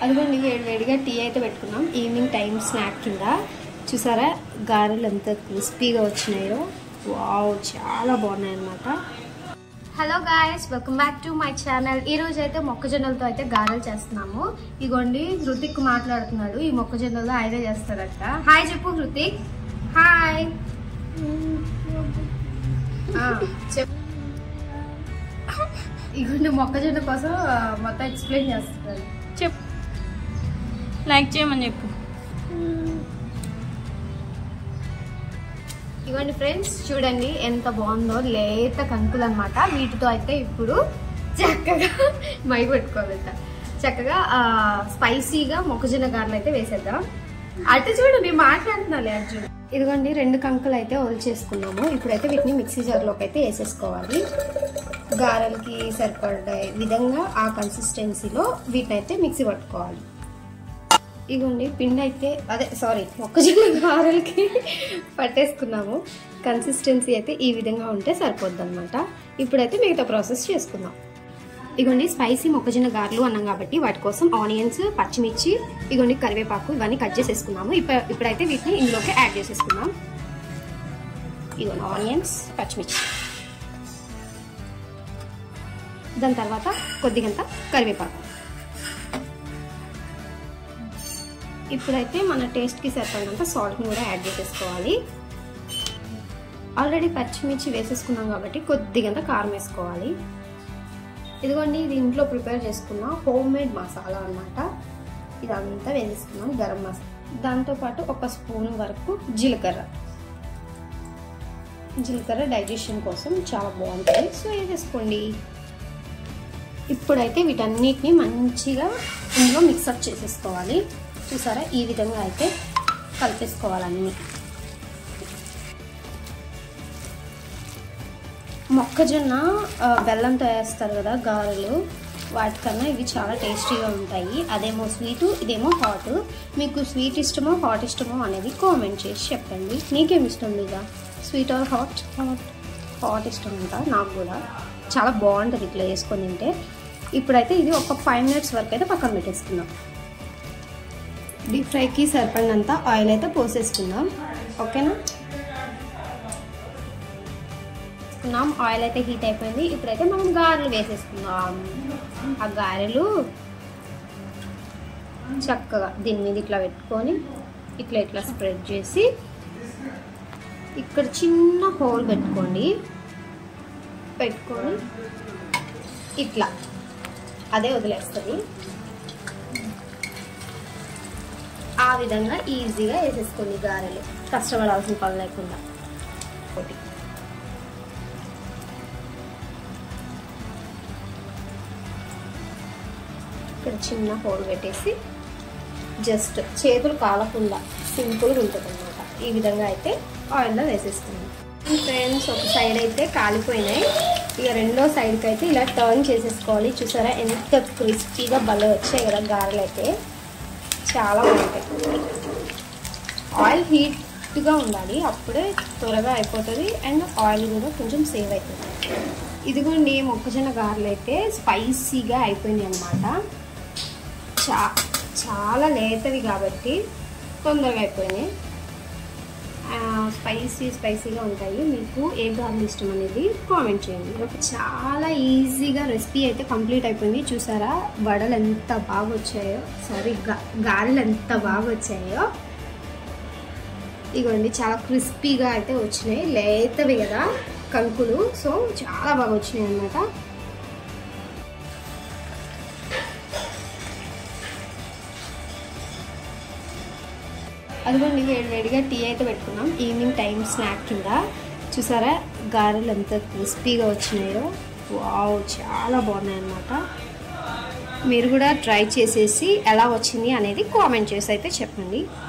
అదిగోండి వేడివేడిగా టీ అయితే పెట్టుకున్నాం ఈవినింగ్ టైం స్నాక్ కింద. చూసారా గారెలు ఎంత క్రిస్పీగా వచ్చినాయో. వావ్, చాలా బాగున్నాయి అన్నమాట. Hello guys, welcome back to my channel. ఈ రోజు అయితే మొక్కజొన్నలతో అయితే గారెలు చేస్తున్నాము. ఇగోండి హృతిక్ మాట్లాడుతున్నాడు. ఈ మొక్కజొన్నలో ఆయనే చేస్తాడట. హాయ్ చెప్పు హృతిక్. హాయ్ చెప్పు. ఇగోండి మొక్కజొన్న కోసం మొత్తం ఎక్స్ప్లెయిన్ చేస్తున్నాడు. చెప్పు, లైక్ చేయమని చెప్పు. ఇవ్వండి ఫ్రెండ్స్, చూడండి ఎంత బాగుందో. లేత కంకులు అనమాట. వీటితో అయితే ఇప్పుడు చక్కగా మై పెట్టుకోవాలంట. చక్కగా స్పైసీగా మొక్కజొన్న గారెలు అయితే వేసేద్దాం. అటు చూడు, నేను మాట్లాడుతున్నాను అర్జున్. ఇదిగోండి 2 కంకులు అయితే చేసుకున్నాము. ఇప్పుడైతే వీటిని మిక్సీ జార్లోకి అయితే వేసేసుకోవాలి. గారెలకి సరిపడే విధంగా ఆ కన్సిస్టెన్సీలో వీటిని అయితే మిక్సీ పట్టుకోవాలి. ఇదిగోండి పిండి అయితే మొక్కజొన్న గారెలకి పట్టేసుకున్నాము. కన్సిస్టెన్సీ అయితే ఈ విధంగా ఉంటే సరిపోద్ది అనమాట. ఇప్పుడైతే మిగతా ప్రాసెస్ చేసుకుందాం. ఇదిగోండి స్పైసీ మొక్కజొన్న గారెలు అన్నాం కాబట్టి వాటి కోసం ఆనియన్స్, పచ్చిమిర్చి, ఇదిగోండి కరివేపాకు ఇవన్నీ కట్ చేసేసుకున్నాము. ఇప్పుడైతే వీటిని ఇందులోకి యాడ్ చేసేసుకుందాం. ఇదిగోండి ఆనియన్స్, పచ్చిమిర్చి, దాని తర్వాత కొద్దిగంత కరివేపాకు. ఇప్పుడైతే మన టేస్ట్కి సరిపడినంత సాల్ట్ని కూడా యాడ్ చేసేసుకోవాలి. ఆల్రెడీ పచ్చిమిర్చి వేసేసుకున్నాం కాబట్టి కొద్దిగంత కారం వేసుకోవాలి. ఇదిగోండి ఇది ఇంట్లో ప్రిపేర్ చేసుకున్న హోమ్ మేడ్ మసాలా అన్నమాట. ఇదంతా వేసేసుకున్నాం, గరం మసాలా. దాంతోపాటు 1 స్పూన్ వరకు జీలకర్ర డైజెషన్ కోసం చాలా బాగుంటుంది, సో వేసేసుకోండి. ఇప్పుడైతే వీటన్నిటిని మంచిగా ఇందులో మిక్సప్ చేసేసుకోవాలి. చూసారా ఈ విధంగా అయితే కలిపేసుకోవాలన్నీ. మొక్కజొన్న బెల్లంతో వేస్తారు కదా గారెలు, వాటికన్నా ఇవి చాలా టేస్టీగా ఉంటాయి. అదేమో స్వీటు, ఇదేమో హాట్. మీకు స్వీట్ ఇష్టమో హాట్ ఇష్టమో అనేది కామెంట్ చేసి చెప్పండి. నీకేమి ఇష్టం లేదా, స్వీట్ ఆర్ హాట్? హాట్ ఇష్టం అంట. నాకు కూడా చాలా బాగుంటుంది ఇట్లా వేసుకొని తింటే. ఇప్పుడైతే ఇది ఒక 5 మినిట్స్ వరకు అయితే పక్కన పెట్టేసుకుందాం. డీప్ ఫ్రైకి సరిపడినంత ఆయిల్ అయితే పోసేసుకుందాం. ఓకేనా? ఆయిల్ అయితే హీట్ అయిపోయింది. ఇప్పుడైతే మనం గారెలు వేసేసుకుందాం. ఆ గారెలు చక్కగా దీని మీద ఇట్లా పెట్టుకొని ఇట్లా స్ప్రెడ్ చేసి ఇక్కడ చిన్న హోల్ పెట్టుకొని ఇట్లా అదే వదిలేస్తుంది. ఆ విధంగా ఈజీగా వేసేసుకోండి గారెలు, కష్టపడాల్సిన పని లేకుండా. ఇక్కడ చిన్న హోల్ పెట్టేసి జస్ట్ చేతులు కాలకుండా సింపుల్గా ఉంటుంది అన్నమాట. ఈ విధంగా అయితే ఆయిల్లో వేసేసుకున్నాం. ఫ్రెండ్స్, ఒక సైడ్ అయితే కాలిపోయినాయి. ఇక రెండో సైడ్కి అయితే ఇలా టర్న్ చేసేసుకోవాలి. చూసారా ఎంత క్రిస్పీగా భలే వచ్చాయి కదా గారెలు అయితే, చాలా బాగుంటాయి. ఆయిల్ హీట్గా ఉండాలి, అప్పుడే త్వరగా అయిపోతుంది అండ్ ఆయిల్ కూడా కొంచెం సేవ్ అవుతుంది. ఇదిగోండి మొక్కజొన్న గారెలు అయితే స్పైసీగా అయిపోయినాయి అన్నమాట. చాలా లేతవి కాబట్టి తొందరగా అయిపోయినాయి. స్పైసీగా ఉంటాయి. మీకు ఏ గారెలు ఇష్టం అనేది కామెంట్ చేయండి. ఒక చాలా ఈజీగా రెసిపీ అయితే కంప్లీట్ అయిపోయింది. చూసారా వడలు ఎంత బాగా వచ్చాయో, గారెలు ఎంత బాగా వచ్చాయో. ఇగోండి చాలా క్రిస్పీగా అయితే వచ్చినాయి. లేతవి కదా కంకులు, సో చాలా బాగా వచ్చినాయి అన్నమాట. అదిగోండి వేడివేడిగా టీ అయితే పెట్టుకున్నాం ఈవినింగ్ టైం స్నాక్ కింద. చూసారా గారెలు ఎంత క్రిస్పీగా వచ్చినాయో. వావ్, చాలా బాగున్నాయి అన్నమాట. మీరు కూడా ట్రై చేసేసి ఎలా వచ్చింది అనేది కామెంట్ చేసి అయితే చెప్పండి.